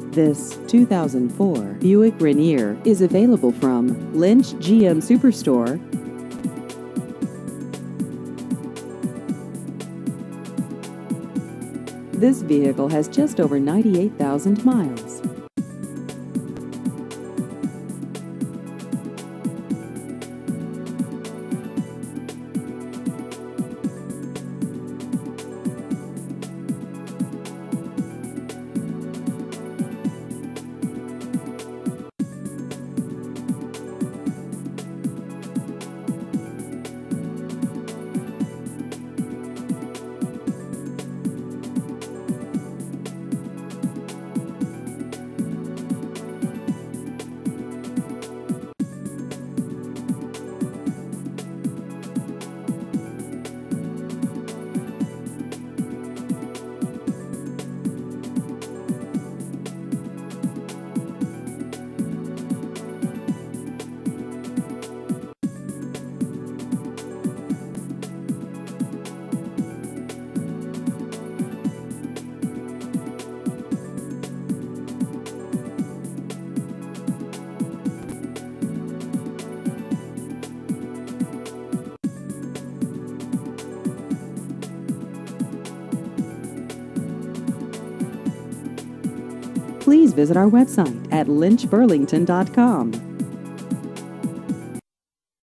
This 2004 Buick Rainier is available from Lynch GM Superstore. This vehicle has just over 98,000 miles. Please visit our website at lynchburlington.com.